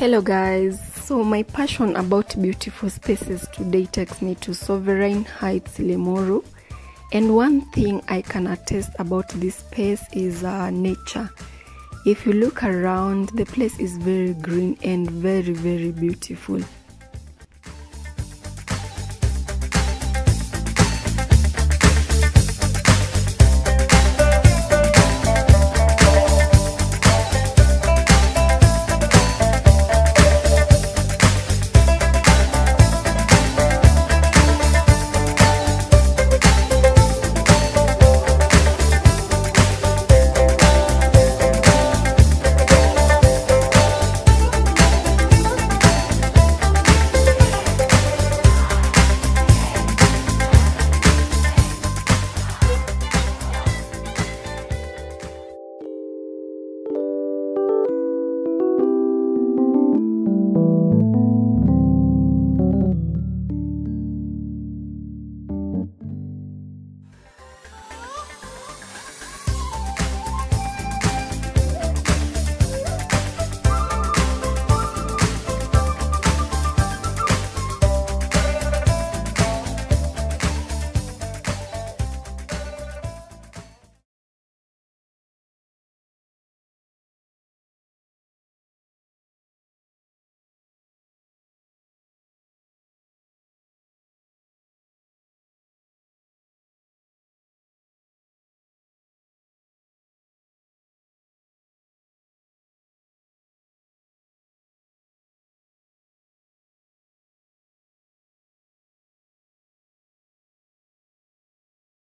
Hello guys, so my passion about beautiful spaces today takes me to Sovereign Heights, Limuru, and one thing I can attest about this space is nature. If you look around, the place is very green and very beautiful.